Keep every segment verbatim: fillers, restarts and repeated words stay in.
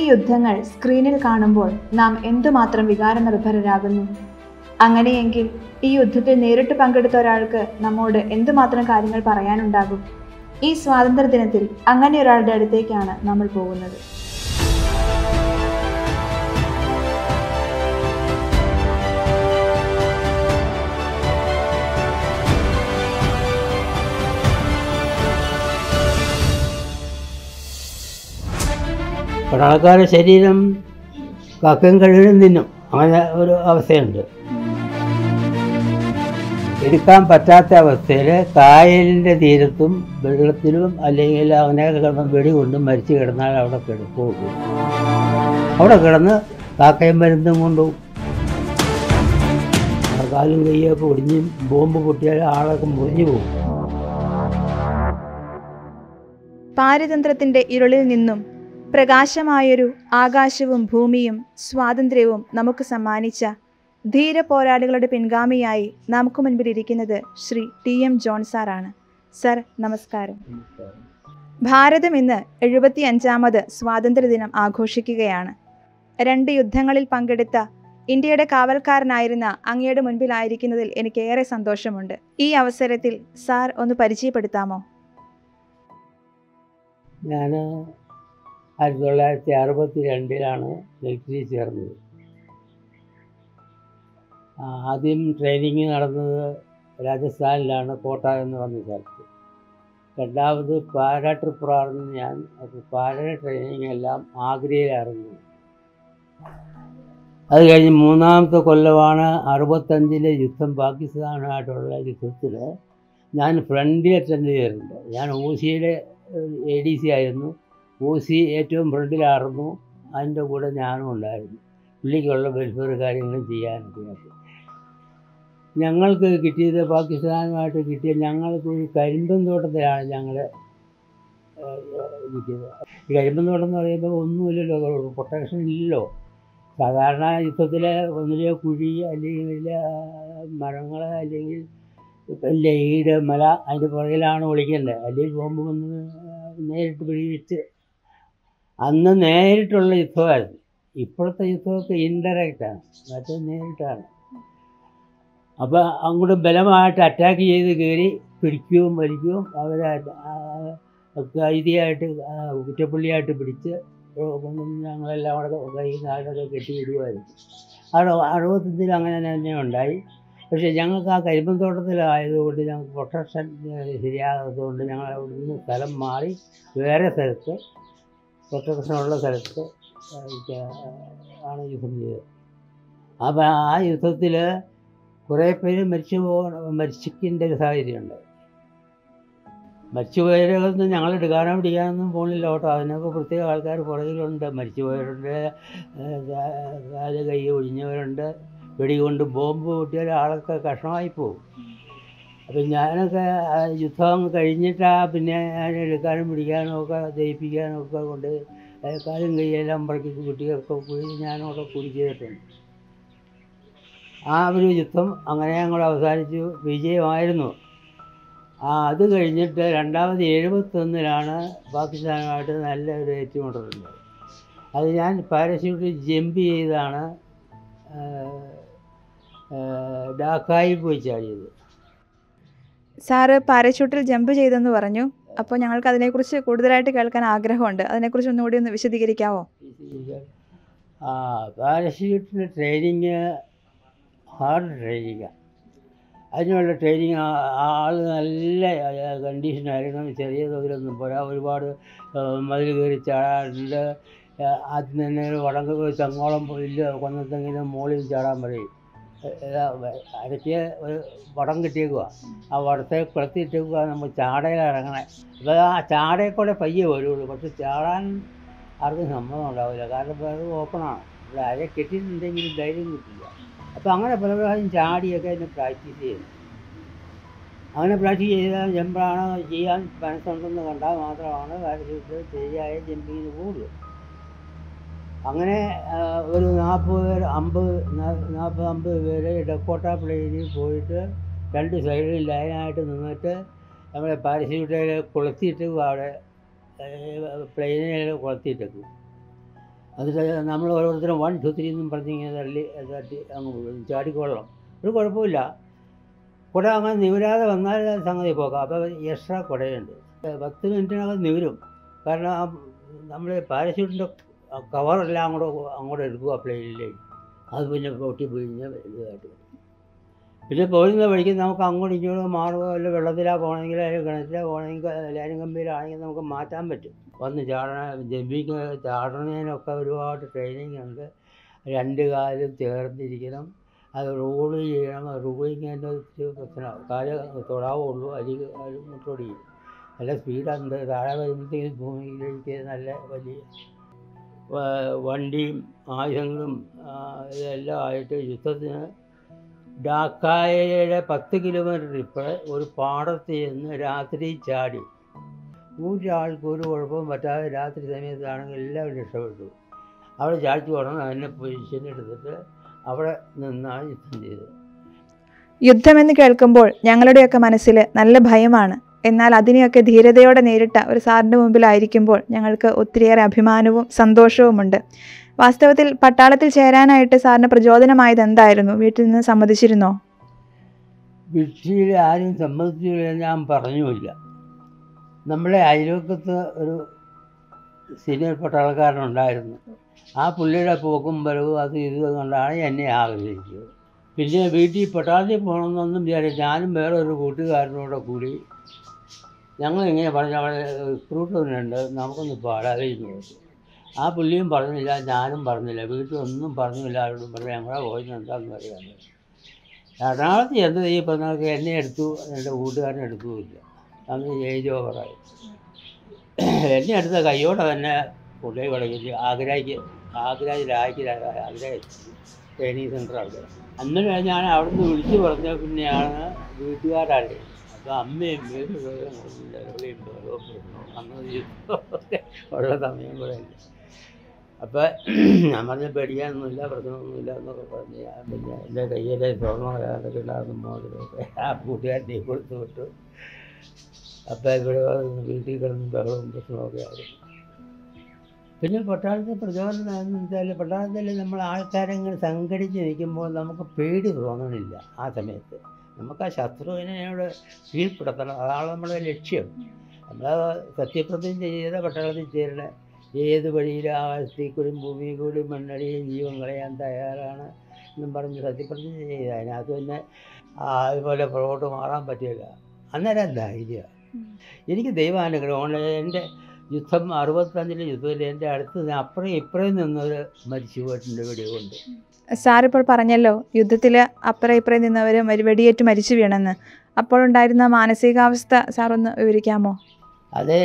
യുദ്ധങ്ങൾ സ്ക്രീനിൽ കാണുമ്പോൾ നാം എന്തുമാത്രം വികാരനിർഭരരാകുന്നു. അങ്ങനെയെങ്കിൽ ഈ യുദ്ധത്തിൽ നേരിട്ട് പങ്കെടുത്ത ഒരാൾക്ക് നമ്മോട് എന്തുമാത്രം കാര്യങ്ങൾ പറയാനുണ്ടാകും. ഈ സ്വാതന്ത്ര്യ ദിനത്തിൽ അങ്ങനെ ഒരാളുടെ അടുത്തേക്കാണ് നമ്മൾ പോകുന്നത്. ഒരാൾക്കാരുടെ ശരീരം കക്കയും കഴുകും തിന്നും, അങ്ങനെ ഒരു അവസ്ഥയുണ്ട്. എടുക്കാൻ പറ്റാത്ത അവസ്ഥയിൽ കായലിൻ്റെ തീരത്തും വെള്ളത്തിലും അല്ലെങ്കിൽ അങ്ങനെയൊക്കെ കിടന്ന് വെടി കൊണ്ടും മരിച്ചു കിടന്നാൽ അവിടെ കിടക്കും. അവിടെ കിടന്ന് കാക്കയും മരുന്നും കൊണ്ടുപോകും. കാലും കയ്യൊക്കെ ഒടിഞ്ഞ് ബോംബ് പൊട്ടിയാൽ ആളൊക്കെ മുറിഞ്ഞു പോകും. പാരതന്ത്ര്യത്തിൻ്റെ ഇരുളിൽ നിന്നും പ്രകാശമായൊരു ആകാശവും ഭൂമിയും സ്വാതന്ത്ര്യവും നമുക്ക് സമ്മാനിച്ച ധീര പോരാളികളുടെ പിൻഗാമിയായി നമുക്ക് മുൻപിലിരിക്കുന്നത് ശ്രീ ടി എം ജോൺ സാറാണ്. സർ, നമസ്കാരം. ഭാരതം ഇന്ന് എഴുപത്തി അഞ്ചാമത് സ്വാതന്ത്ര്യദിനം ആഘോഷിക്കുകയാണ്. രണ്ട് യുദ്ധങ്ങളിൽ പങ്കെടുത്ത ഇന്ത്യയുടെ കാവൽക്കാരനായിരുന്ന അങ്ങയുടെ മുൻപിലായിരിക്കുന്നതിൽ എനിക്കേറെ സന്തോഷമുണ്ട്. ഈ അവസരത്തിൽ സാർ ഒന്ന് പരിചയപ്പെടുത്താമോ? ഞാൻ ആയിരത്തി തൊള്ളായിരത്തി അറുപത്തി രണ്ടിലാണ് മിലിറ്ററി ചേർന്നത്. ആദ്യം ട്രെയിനിങ് നടന്നത് രാജസ്ഥാനിലാണ്, കോട്ട എന്ന് പറഞ്ഞ സ്ഥലത്ത്. രണ്ടാമത് പാരാട്രൂപ്പറായിരുന്നു ഞാൻ. അപ്പോൾ പാര ട്രെയിനിങ് എല്ലാം ആഗ്രയിലായിരുന്നു. അത് കഴിഞ്ഞ് മൂന്നാമത്തെ കൊല്ലമാണ് അറുപത്തഞ്ചിലെ യുദ്ധം, പാകിസ്ഥാനുമായിട്ടുള്ള യുദ്ധത്തിൽ ഞാൻ ഫ്രണ്ടിൽ അറ്റൻഡ് ചെയ്തിട്ടുണ്ട്. ഞാൻ ഒ സിയുടെ എ ഡി സി ആയിരുന്നു. ഒ സി ഏറ്റവും ഫ്രണ്ടിലായിരുന്നു. അതിൻ്റെ കൂടെ ഞാനും ഉണ്ടായിരുന്നു, പുള്ളിക്കുള്ള വെൽഫെയർ കാര്യങ്ങളും ചെയ്യാനൊക്കെ. ഞങ്ങൾക്ക് കിട്ടിയത്, പാകിസ്ഥാനുമായിട്ട് കിട്ടിയ ഞങ്ങൾക്ക് ഒരു കരിമ്പൻ തോട്ടത്തിലാണ് ഞങ്ങൾ കിട്ടിയത്. ഈ കരിമ്പൻ തോട്ടം എന്ന് പറയുമ്പോൾ ഒന്നുമില്ലല്ലോ, പ്രൊട്ടക്ഷൻ ഇല്ലല്ലോ. സാധാരണ യുദ്ധത്തിൽ ഒന്നിലെ കുഴി, അല്ലെങ്കിൽ വലിയ മരങ്ങൾ, അല്ലെങ്കിൽ ലൈഡ് മല, അതിൻ്റെ പുറകിലാണ് ഒളിക്കേണ്ടത്. അല്ലെങ്കിൽ ബോംബ് വന്ന് നേരിട്ട് പിടിവിച്ച്. അന്ന് നേരിട്ടുള്ള യുദ്ധമായിരുന്നു. ഇപ്പോഴത്തെ യുദ്ധമൊക്കെ ഇൻഡയറക്റ്റാണ്, മറ്റേ നേരിട്ടാണ്. അപ്പോൾ അങ്ങോട്ട് ബലമായിട്ട് അറ്റാക്ക് ചെയ്ത് കയറി പിടിക്കുകയും വലിക്കുകയും അവരെ കൈതിയായിട്ട് കുറ്റപ്പള്ളിയായിട്ട് പിടിച്ച് ഞങ്ങളെല്ലാം അവിടെ കൈ നാടൊക്കെ കെട്ടിയിടുമായിരുന്നു. അവിടെ അറുപത്തഞ്ചിൽ അങ്ങനെ തന്നെ ഉണ്ടായി. പക്ഷേ ഞങ്ങൾക്ക് ആ കരിമ്പൻ തോട്ടത്തിലായതുകൊണ്ട് ഞങ്ങൾക്ക് പ്രൊട്ടക്ഷൻ ശരിയാകാത്തതുകൊണ്ട് ഞങ്ങൾ അവിടെ നിന്ന് സ്ഥലം മാറി വേറെ സ്ഥലത്ത്, പ്രൊട്ടക്ഷനുള്ള സ്ഥലത്ത് ആണ് യുദ്ധം ചെയ്തത്. അപ്പോൾ ആ യുദ്ധത്തിൽ കുറേ പേര് മരിച്ചു പോകണം, മരിച്ചിക്കേണ്ട ഒരു സാഹചര്യമുണ്ട്. മരിച്ചുപോയവരൊന്നും ഞങ്ങൾ എടുക്കാനോ പിടിക്കാനൊന്നും പോകുന്നില്ല കേട്ടോ. അതിനൊക്കെ പ്രത്യേക ആൾക്കാർ പുറകിലുണ്ട്. മരിച്ചുപോയവരുണ്ട്, കാല് കൈ ഒഴിഞ്ഞവരുണ്ട്, വെടികൊണ്ട് ബോംബ് പൊട്ടിയാൽ ആളൊക്കെ കഷ്ണമായി പോകും. അപ്പം ഞാനൊക്കെ യുദ്ധം കഴിഞ്ഞിട്ടാ പിന്നെ ഞാൻ എടുക്കാനും പിടിക്കാനും ഒക്കെ ദഹിപ്പിക്കാനും ഒക്കെ കൊണ്ട് കാലും കൈയെല്ലാം പറക്കി കുട്ടികൾക്ക് കൂടി ഞാനവിടെ കൂടി ചെയ്തിട്ടുണ്ട്. ആ ഒരു യുദ്ധം അങ്ങനെ ഞങ്ങൾ അവസാനിച്ചു, വിജയമായിരുന്നു. ആ അത് കഴിഞ്ഞിട്ട് രണ്ടാമത് എഴുപത്തൊന്നിലാണ് പാകിസ്ഥാനുമായിട്ട് നല്ലൊരു ഏറ്റുമുട്ടലുണ്ട്. അത് ഞാൻ പാരച്യൂട്ടിൽ ജമ്പ് ചെയ്താണ് ഡാക്കായി പോയി ചാടിയത്. സാറ് പാരച്യൂട്ടിൽ ജമ്പ് ചെയ്തെന്ന് പറഞ്ഞു. അപ്പോൾ ഞങ്ങൾക്ക് അതിനെക്കുറിച്ച് കൂടുതലായിട്ട് കേൾക്കാൻ ആഗ്രഹമുണ്ട്. അതിനെക്കുറിച്ച് ഒന്നുകൂടി ഒന്ന് വിശദീകരിക്കാമോ? ആ പാരച്യൂട്ടിൽ ട്രെയിനിങ് ഹാർഡ് ട്രെയിനിങ്ങാണ്. അതിനുള്ള ട്രെയിനിങ് ആൾ നല്ല കണ്ടീഷനായിരിക്കണം. ചെറിയ തോതിലൊന്നും പോരാ. ഒരുപാട് മതിൽ കയറി ചാടാറുണ്ട്. ആദ്യം തന്നെ വടങ്ങ് തെങ്ങോളം ഇല്ല കൊന്നത്തെങ്കിലും മുകളിൽ ചാടാൻ പറയും. അരയ്ക്ക് ഒരു വടം കിട്ടിയേക്കുക. ആ വടത്തെ കുളത്തിയിട്ടേക്കുക. നമ്മൾ ചാടയിൽ ഇറങ്ങണേ. അപ്പോൾ ആ ചാടയിൽ കൂടെ പയ്യെ വരുള്ളൂ. പക്ഷെ ചാടാൻ ആർക്കും സമ്മതം ഉണ്ടാവില്ല, കാരണം അത് ഓപ്പണാണ്. ഇവിടെ അര കെട്ടിയിട്ടുണ്ടെങ്കിലും ധൈര്യം കിട്ടില്ല. അപ്പോൾ അങ്ങനെ പല പ്രാവശ്യം ചാടിയൊക്കെ എന്നെ പ്രാക്ടീസ് ചെയ്യുന്നു. അങ്ങനെ പ്രാക്ടീസ് ചെയ്താൽ ജമ്പാണ് ചെയ്യാൻ മനസ്സുണ്ടെന്ന് കണ്ടാൽ മാത്രമാണ് പാരച്യൂട്ട് ശരിയായ ജമ്പിങ്ങിന് പോകുള്ളൂ. അങ്ങനെ ഒരു നാൽപ്പത് പേര് അമ്പത് നാൽപ്പത് അമ്പത് പേര് ഡക്കോട്ട പ്ലെയിനിൽ പോയിട്ട് രണ്ട് സൈഡിൽ ലൈനായിട്ട് നിന്നിട്ട് നമ്മളെ പാരച്യൂട്ടിൽ കൊളുത്തിയിട്ടേക്കും. അവിടെ പ്ലെയിനിൽ കൊളുത്തിയിട്ടേക്കും. അതിൽ നമ്മൾ ഓരോരുത്തരും വൺ ടു ത്രീ എന്നും പറഞ്ഞ് ഇങ്ങനെ തള്ളി തട്ടി അങ്ങ് വീഴും, ചാടിക്കൊള്ളണം. ഒരു കുഴപ്പമില്ല. കുട അങ്ങനെ നിവരാതെ വന്നാൽ സംഗതി പോകാം. അപ്പോൾ എക്സ്ട്രാ കുടയുണ്ട്. പത്ത് മിനിറ്റിനകം നിവരും. കാരണം ആ നമ്മൾ പാരച്യൂട്ടിൻ്റെ കവറെല്ലാം അങ്ങോട്ട് അങ്ങോട്ട് എടുക്കുക പ്ലെയിനിലേക്ക്. അത് പിന്നെ പൊട്ടി പിഴിഞ്ഞ് ഇതായിട്ട് വരും. പിന്നെ പോരുന്ന വഴിക്ക് നമുക്ക് അങ്ങോട്ടും ഇങ്ങോട്ടും മാറുക, വല്ല വെള്ളത്തിലാണ് പോകണമെങ്കിൽ അല്ലെങ്കിൽ കിണറ്റിലാണ് പോകണമെങ്കിൽ ലൈനിങ് കമ്പിയിലാണെങ്കിൽ നമുക്ക് മാറ്റാൻ പറ്റും. വന്ന് ചാടണ ജമ്പിങ് ചാടണതിനൊക്കെ ഒരുപാട് ട്രെയിനിങ് ഉണ്ട്. രണ്ട് കാലും ചേർന്നിരിക്കണം, അത് റോൾ ചെയ്യണം. റോളിങ്ങിൻ്റെ ഒരു പ്രശ്നമാണ്. കാല് തൊടാവുള്ളൂ, അല്ലെങ്കിൽ കാല് മുട്ടോടിയും. നല്ല സ്പീഡുണ്ട്. താഴെ വരുമ്പോഴത്തേക്കും ഭൂമിയിലേക്ക് നല്ല വലിയ വണ്ടിയും ആയുധങ്ങളും ഇതെല്ലാം ആയിട്ട് യുദ്ധത്തിന് ഡാക്കായയുടെ പത്ത് കിലോമീറ്റർ ഇപ്പോൾ ഒരു പാടത്ത് ചെന്ന് രാത്രി ചാടി. ഒരാൾക്ക് ഒരു കുഴപ്പവും പറ്റാതെ രാത്രി സമയത്താണെങ്കിൽ എല്ലാവരും രക്ഷപ്പെട്ടു. അവിടെ ചാടിച്ചു പോകണം. അതിനെ പൊസിഷൻ എടുത്തിട്ട് അവിടെ നിന്നാണ് യുദ്ധം ചെയ്തത്. യുദ്ധമെന്ന് കേൾക്കുമ്പോൾ ഞങ്ങളുടെയൊക്കെ മനസ്സിൽ നല്ല ഭയമാണ്. എന്നാൽ അതിനെയൊക്കെ ധീരതയോടെ നേരിട്ട ഒരു സാറിൻ്റെ മുമ്പിലായിരിക്കുമ്പോൾ ഞങ്ങൾക്ക് ഒത്തിരിയേറെ അഭിമാനവും സന്തോഷവുമുണ്ട്. വാസ്തവത്തിൽ പട്ടാളത്തിൽ ചേരാനായിട്ട് സാറിന് പ്രചോദനമായത് എന്തായിരുന്നു? വീട്ടിൽ നിന്ന് സമ്മതിച്ചിരുന്നോ? വീട്ടിൽ ആരും സമ്മതിച്ചില്ല, ഞാൻ പറഞ്ഞുമില്ല. നമ്മളെ അയൽവക്കത്ത് ഒരു സീനിയർ പട്ടാളക്കാരനുണ്ടായിരുന്നു. ആ പുള്ളിയുടെ പോക്കും വരവും അത് ഇത് കൊണ്ടാണ് എന്നെ ആഗ്രഹിച്ചത്. പിന്നെ വീട്ടിൽ പട്ടാളത്തിൽ പോകണമെന്നൊന്നും വിചാരിച്ചു. ഞാനും വേറെ ഒരു കൂട്ടുകാരനോടെ കൂടി ഞങ്ങളിങ്ങനെ പറഞ്ഞു, അവിടെ റിക്രൂട്ട്മെൻ്റുണ്ട്, നമുക്കൊന്ന് പാടാതിരിക്കുന്നു. ആ പുള്ളിയും പറഞ്ഞില്ല, ഞാനും പറഞ്ഞില്ല, വീട്ടിലൊന്നും പറഞ്ഞില്ല. ആരോടും പറഞ്ഞു. ഞങ്ങളെ പോയി എന്താണെന്ന് അറിയാൻ. എറണാകുളത്ത് എന്ത് ഈ പറഞ്ഞാൽ എന്നെ എടുത്തു, എൻ്റെ കൂട്ടുകാരനെ എടുത്തുമില്ല. അന്ന് ഏജ് ഓവറായി. എന്നെ എടുത്ത കയ്യോടെ തന്നെ പുള്ളിയെ കളിക്കില്ല. ആഗ്രയ്ക്ക് ആഗ്രയിലാക്കി ആഗ്ര ട്രെയിനിങ് സെൻ്റർ അവിടെ. അന്നേരം ഞാൻ അവിടെ നിന്ന് വിളിച്ച് പറഞ്ഞ പിന്നെയാണ് വീട്ടുകാരറിയുന്നത്. അപ്പോൾ അമ്മയും വീണ്ടും അന്ന് ഉള്ള സമയം കൂടെ ഇല്ല. അപ്പോൾ ഞാൻ പറഞ്ഞ പേടിക്കാനൊന്നുമില്ല, പ്രശ്നമൊന്നുമില്ല എന്നൊക്കെ പറഞ്ഞ് പിന്നെ എൻ്റെ കയ്യിലെ സ്വർണ്ണം അതൊക്കെ ഉണ്ടാകുന്ന മോതിരമൊക്കെ ആ കൂട്ടുകാരനെ കൊടുത്തു വിട്ടു. അപ്പോൾ ഇവിടെ വീട്ടിൽ കിടന്ന് ബഹളവും പ്രശ്നമൊക്കെ ആയിരുന്നു. പിന്നെ പട്ടാളത്തിൽ പ്രചോദനം എന്ന് വെച്ചാൽ പട്ടാളത്തിൽ നമ്മൾ ആൾക്കാരങ്ങൾ സംഘടിച്ച് നിൽക്കുമ്പോൾ നമുക്ക് പേടി തോന്നണില്ല. ആ സമയത്ത് നമുക്ക് ആ ശത്രുവിനോട് കീഴ്പ്പെടുത്തണം, അതാണ് നമ്മുടെ ലക്ഷ്യം. നമ്മൾ സത്യപ്രതിജ്ഞ ചെയ്ത പട്ടാളത്തിൽ ചേരണ ഏത് വഴിയിലും ആകാശത്തിൽ കൂടി ഭൂമിയിൽ കൂടി മണ്ണടിയും ജീവൻ കളയാൻ തയ്യാറാണ് എന്നും പറഞ്ഞ് സത്യപ്രതിജ്ഞ ചെയ്ത് അതിനകത്ത് പിന്നെ അതുപോലെ പുറകോട്ട് മാറാൻ പറ്റില്ല. അന്നേരം ധൈര്യമാണ്. എനിക്ക് ദൈവാനുഗ്രഹമാണ്. എൻ്റെ യുദ്ധം അറുപത്തഞ്ചിലെ യുദ്ധത്തിൽ എൻ്റെ അടുത്ത് അപ്പുറം ഇപ്പുറം നിന്നവർ മരിച്ചു പോയിട്ടുണ്ട് വെടികൊണ്ട്. സാറിപ്പോൾ പറഞ്ഞല്ലോ യുദ്ധത്തിൽ അപ്പുറം ഇപ്പുറം നിന്നവർ വെടിയേറ്റ് മരിച്ചു വീണെന്ന്. അപ്പോൾ ഉണ്ടായിരുന്ന മാനസികാവസ്ഥ സാറൊന്ന് വിവരിക്കാമോ? അതേ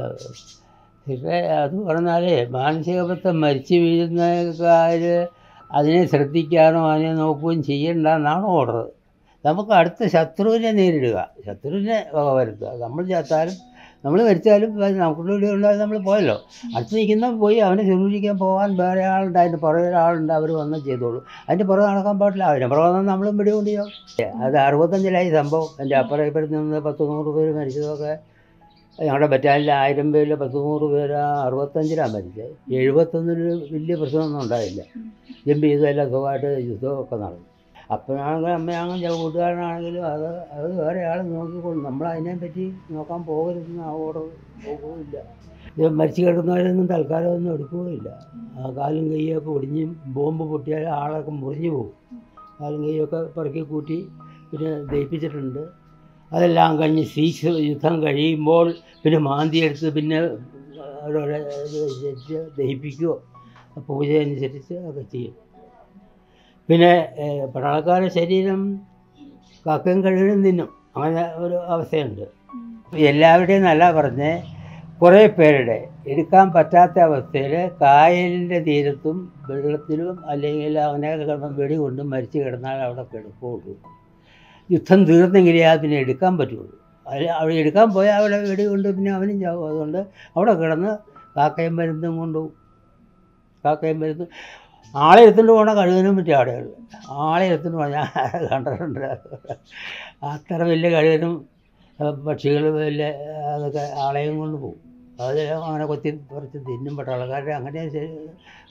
അത് പറഞ്ഞാൽ മാനസികാവസ്ഥ മരിച്ചു വീഴുന്നക്കാർ അതിനെ ശ്രദ്ധിക്കാനോ അതിനെ നോക്കുകയും ചെയ്യണ്ടെന്നാണ് ഓർഡർ. നമുക്ക് അടുത്ത ശത്രുവിനെ നേരിടുക, ശത്രുവിനെ വക വരുത്തുക. നമ്മൾ ചത്താലും നമ്മൾ മരിച്ചാലും നമുക്കുള്ള ഇവിടെ ഉണ്ടായാലും നമ്മൾ പോയല്ലോ. അടുത്ത് നിൽക്കുന്ന പോയി അവനെ ശുശ്രൂഷിക്കാൻ പോകാൻ വേറെ ആളുണ്ട്, അതിൻ്റെ പുറകെ ഒരാളുണ്ട്, അവർ വന്ന് ചെയ്തോളൂ. അതിൻ്റെ പുറകെ നടക്കാൻ പാടില്ല. അതിൻ്റെ പുറകെ വന്നാൽ നമ്മളും പിടി കൊണ്ടുപോകും. അത് അറുപത്തഞ്ചിലായി സംഭവം. എൻ്റെ അപ്പുറം ഇപ്പുറത്ത് നിന്ന് പത്ത് നൂറ് പേര് മരിച്ചതൊക്കെ ഞങ്ങളുടെ ബറ്റാലിയനിൽ ആയിരം പേരിൽ പത്ത് നൂറ് പേര് അറുപത്തഞ്ചിലാണ് മരിച്ചത്. എഴുപത്തൊന്നിൽ വലിയ പ്രശ്നമൊന്നും ഉണ്ടായില്ല. ജമ്പ് ചെയ്തെല്ലാം സുഖമായിട്ട് യുദ്ധമൊക്കെ നടന്നു. അപ്പനാണെങ്കിലും അമ്മയാണെങ്കിലും കൂട്ടുകാരനാണെങ്കിലും അത് അത് വേറെ ആൾ നോക്കിക്കൊള്ളും. നമ്മൾ അതിനെപ്പറ്റി നോക്കാൻ പോകരുതെന്ന് അവോട് പോകുകയില്ല. ഇത് മരിച്ചു കിടക്കുന്നവരൊന്നും തൽക്കാലം ഒന്നും എടുക്കുകയില്ല. ആ കാലും കൈയൊക്കെ ഒടിഞ്ഞ് ബോംബ് പൊട്ടിയാൽ ആളൊക്കെ മുറിഞ്ഞു പോകും. കാലും കൈയൊക്കെ പെറുക്കി കൂട്ടി പിന്നെ ദഹിപ്പിച്ചിട്ടുണ്ട്. അതെല്ലാം കഴിഞ്ഞ് സീസ് യുദ്ധം കഴിയുമ്പോൾ പിന്നെ മാന്തി എടുത്ത് പിന്നെ ഓരോരോ അനുസരിച്ച് ദഹിപ്പിക്കുകയോ പൂജ അനുസരിച്ച് ഒക്കെ ചെയ്യും. പിന്നെ പട്ടാളക്കാരുടെ ശരീരം കാക്കയും കഴുകനും തിന്നും, അങ്ങനെ ഒരു അവസ്ഥയുണ്ട്. എല്ലാവരുടെയും നല്ല പറഞ്ഞ് കുറേ പേരുടെ എടുക്കാൻ പറ്റാത്ത അവസ്ഥയിൽ കായലിൻ്റെ തീരത്തും വെള്ളത്തിലും അല്ലെങ്കിൽ അങ്ങനെ കിടന്ന് വെടി കൊണ്ട് മരിച്ചു കിടന്നാൽ അവിടെ കിടക്കുകയുള്ളൂ. യുദ്ധം തീർന്നെങ്കിലേ അതിനെ എടുക്കാൻ പറ്റുള്ളൂ. അതിൽ അവിടെ എടുക്കാൻ പോയാൽ അവിടെ വെടി കൊണ്ട് പിന്നെ അവനും ചാവും. അതുകൊണ്ട് അവിടെ കിടന്ന് കാക്കയും മരുന്നും കൊണ്ടുപോകും. കാക്കയും മരുന്നും ആളെ എടുത്തുകൊണ്ട് പോകണ കഴുകനും പറ്റിയ ആളുകൾ ആളെ എടുത്തുകൊണ്ട് പോകണം. ഞാൻ കണ്ടിട്ടുണ്ട്. അത്ര വലിയ കഴുകനും പക്ഷികൾ വലിയ അതൊക്കെ ആളെയും കൊണ്ട് പോകും. അത് അങ്ങനെ കൊത്തി കുറച്ച് തിന്നും. പട്ടാളക്കാരുടെ അങ്ങനെ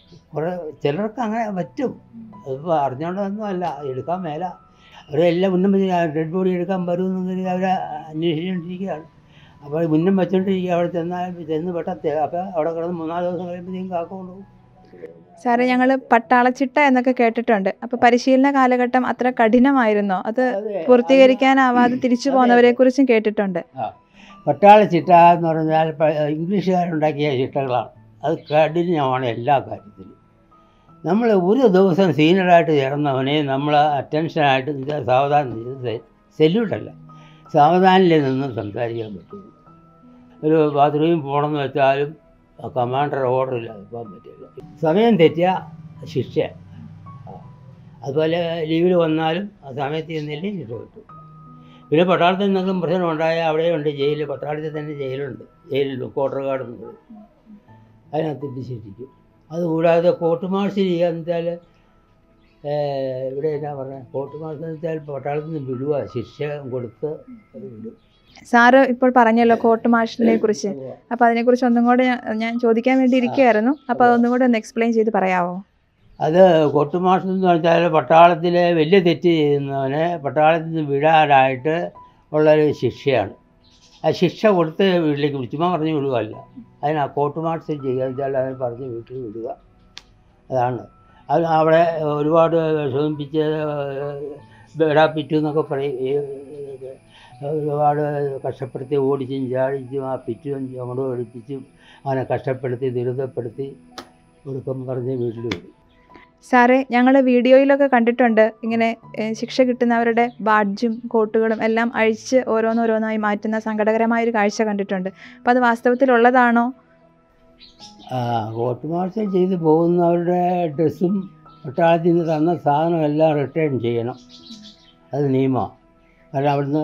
കുറേ ചിലർക്ക് അങ്ങനെ പറ്റും. അതിപ്പോൾ അറിഞ്ഞുകൊണ്ടൊന്നും അല്ല, എടുക്കാൻ മേല. അവരെല്ലാം മുന്നും വെച്ച് ഡെഡ് ബോഡി എടുക്കാൻ വരുമെന്ന് അവർ അന്വേഷിച്ചുകൊണ്ടിരിക്കുകയാണ്. അപ്പോൾ മുന്നും വെച്ചുകൊണ്ടിരിക്കുക. അവിടെ ചെന്നാൽ ചെന്ന് പെട്ടെന്ന് അപ്പോൾ അവിടെ കിടന്ന് മൂന്നാല് ദിവസം കഴിയുമ്പോഴത്തേക്കും കാക്ക കൊണ്ടുപോകും. സാറേ, ഞങ്ങൾ പട്ടാളച്ചിട്ട എന്നൊക്കെ കേട്ടിട്ടുണ്ട്. അപ്പോൾ പരിശീലന കാലഘട്ടം അത്ര കഠിനമായിരുന്നോ? അത് പൂർത്തീകരിക്കാനാവാതെ തിരിച്ചു പോകുന്നവരെ കുറിച്ചും കേട്ടിട്ടുണ്ട്. ആ, പട്ടാള ചിട്ട എന്ന് പറഞ്ഞാൽ ഇംഗ്ലീഷുകാരുണ്ടാക്കിയ ചിട്ടകളാണ്. അത് കഠിനമാണ് എല്ലാ കാര്യത്തിലും. നമ്മൾ ഒരു ദിവസം സീനിയറായിട്ട് ചേർന്നവനെ നമ്മൾ അറ്റൻഷനായിട്ട് സാവധാനം സെല്യൂട്ടല്ല, സാവധാനത്തിൽ നിന്ന് സംസാരിക്കാൻ പറ്റും. ഒരു ബാത്റൂമിൽ പോകണമെന്ന് വെച്ചാലും കമാൻഡർ ഓർഡറില്ലാതെ പോകാൻ പറ്റില്ല. സമയം തെറ്റിയ ശിക്ഷ. അതുപോലെ ലീവിൽ വന്നാലും ആ സമയത്ത് ചെന്നില്ലേ ശിക്ഷ കിട്ടും. പിന്നെ പട്ടാളത്തിൽ നിന്നെങ്കിലും പ്രശ്നം ഉണ്ടായാൽ അവിടെയുണ്ട് ജയിൽ. പട്ടാളത്തിൽ തന്നെ ജയിലുണ്ട്. ജയിലുണ്ട് ക്വാർട്ടർ ഗാർഡുണ്ട്. അതിനകത്ത് ശിക്ഷിക്കും. അതുകൂടാതെ കോർട്ട് മാർഷൽ ചെയ്യാന്ന് വെച്ചാൽ ഇവിടെ എന്നാ പറഞ്ഞത്, കോർട്ട് മാർഷൽ എന്ന് വെച്ചാൽ പട്ടാളത്തിൽ നിന്ന് വിടുക, ശിക്ഷ കൊടുത്ത് വിടും. സാറ് ഇപ്പോൾ പറഞ്ഞല്ലോ കോർട്ട് മാർഷലിനെ കുറിച്ച്. അപ്പോൾ അതിനെക്കുറിച്ച് ഒന്നും കൂടെ ഞാൻ ചോദിക്കാൻ വേണ്ടി ഇരിക്കുകയായിരുന്നു. അപ്പോൾ അതൊന്നും കൂടെ ഒന്ന് എക്സ്പ്ലെയിൻ ചെയ്ത് പറയാമോ? അത് കോർട്ട് മാർഷൽ എന്ന് വെച്ചാൽ പട്ടാളത്തിലെ വലിയ തെറ്റ് ചെയ്യുന്നവനെ പട്ടാളത്തിൽ നിന്ന് വിടാനായിട്ട് ഉള്ളൊരു ശിക്ഷയാണ്. ആ ശിക്ഷ കൊടുത്ത് വീട്ടിലേക്ക് ചുമ്മാ പറഞ്ഞു വിടുകയല്ല. അതിന് ആ കോർട്ട് മാർഷൽ ചെയ്യുക വെച്ചാൽ അതിന് പറഞ്ഞ് വീട്ടിൽ വിടുക. അതാണ് അത്. അവിടെ ഒരുപാട് വിഷമിപ്പിച്ച് ബേടാപ്പിറ്റു എന്നൊക്കെ പറയും. ഒരുപാട് കഷ്ടപ്പെടുത്തി ഓടിച്ചും ചാടിച്ചും ആ പിറ്റും ചുമടും ഒടിപ്പിച്ചും അവനെ കഷ്ടപ്പെടുത്തി ദുരിതപ്പെടുത്തി ഒടുക്കം പറഞ്ഞ് വീട്ടിൽ വിടും. സാറേ, ഞങ്ങൾ വീഡിയോയിലൊക്കെ കണ്ടിട്ടുണ്ട് ഇങ്ങനെ ശിക്ഷ കിട്ടുന്നവരുടെ ബാഡ്ജും കോട്ടുകളും എല്ലാം അഴിച്ച് ഓരോന്നോരോന്നായി മാറ്റുന്ന സങ്കടകരമായൊരു കാഴ്ച കണ്ടിട്ടുണ്ട്. അപ്പോൾ അത് വാസ്തവത്തിലുള്ളതാണോ? ആ, കോർട്ട് മാർഷൽ ചെയ്ത് പോകുന്നവരുടെ ഡ്രസ്സും പട്ടാളത്തിൽ നിന്ന് തന്ന സാധനം എല്ലാം റിട്ടേൺ ചെയ്യണം. അത് നിയമമാണ്. കാരണം അവിടുന്ന്